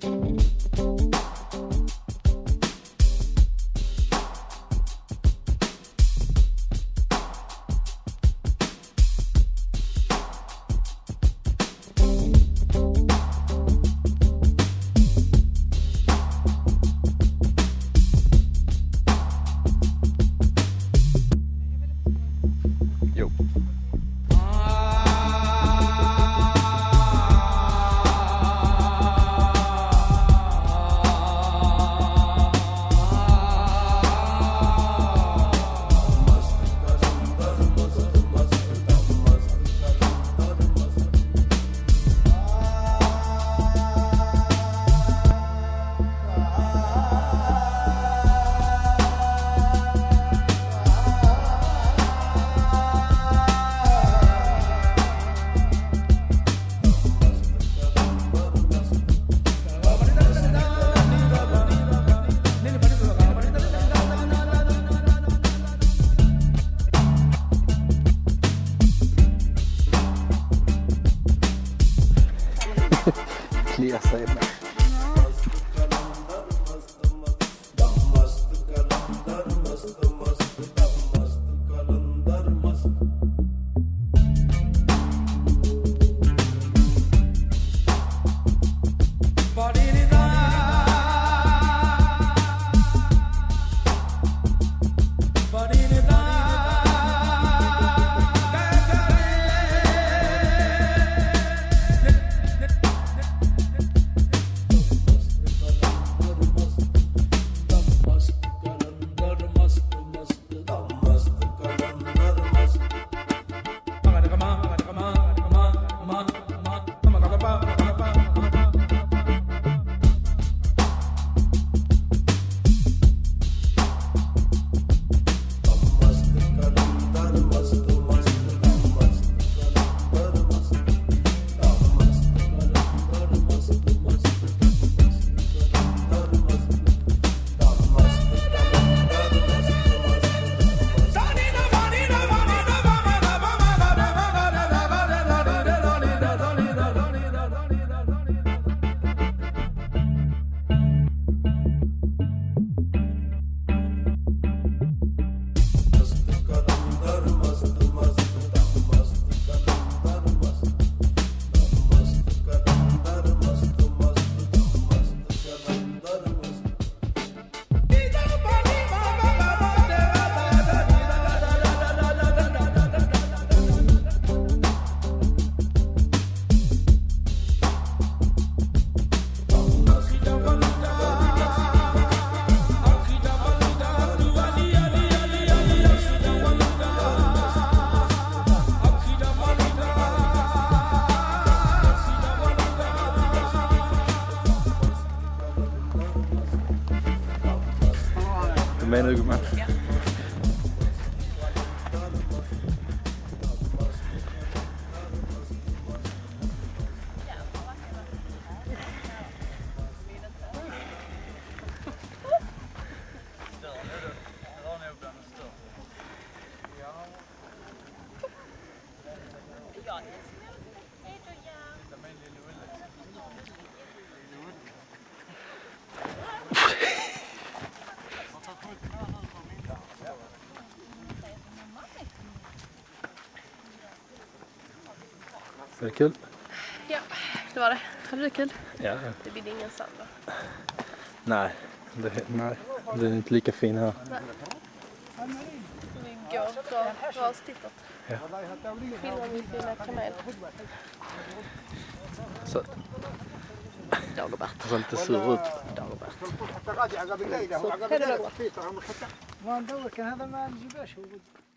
Kliar sig med. Menar du, gumman? Ja. Var det kul? Ja, det var det. Hade du kul? Ja. Det blir ingen sand då. Nej, det är inte lika fin här. Nej. Vi går dra oss tittat. Ja. Filmar min fina Camel. Så. Dagobert. Det ser lite sur ut. Dagobert. هذا Så, hej då.